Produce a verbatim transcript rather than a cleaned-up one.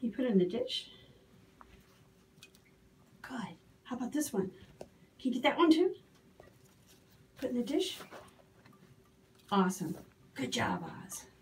You put it in the dish. Good. How about this one? Can you get that one too? Put in the dish. Awesome. Good job, Oz.